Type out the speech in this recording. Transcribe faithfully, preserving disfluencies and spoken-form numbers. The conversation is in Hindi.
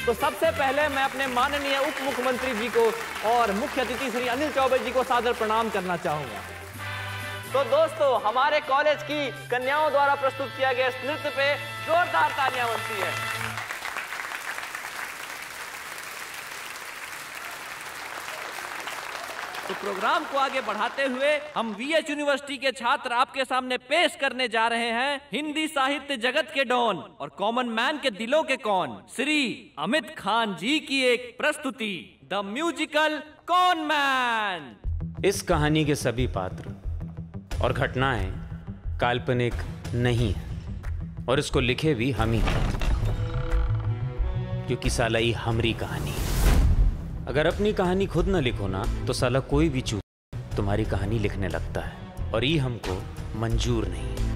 तो सबसे पहले मैं अपने माननीय उप मुख्यमंत्री जी को और मुख्य अतिथि श्री अनिल चौबे जी को सादर प्रणाम करना चाहूंगा। तो दोस्तों, हमारे कॉलेज की कन्याओं द्वारा प्रस्तुत किया गया इस नृत्य पे जोरदार तालियां बनती है। तो प्रोग्राम को आगे बढ़ाते हुए हम वीएच यूनिवर्सिटी के छात्र आपके सामने पेश करने जा रहे हैं हिंदी साहित्य जगत के डॉन और कॉमन मैन के दिलों के कौन श्री अमित खान जी की एक प्रस्तुति, द म्यूजिकल कॉन मैन। इस कहानी के सभी पात्र और घटनाएं काल्पनिक नहीं है और इसको लिखे भी हम ही हैं, क्योंकि साला ये हमारी कहानी है। अगर अपनी कहानी खुद न लिखो ना तो साला कोई भी चूक तुम्हारी कहानी लिखने लगता है और ये हमको मंजूर नहीं है।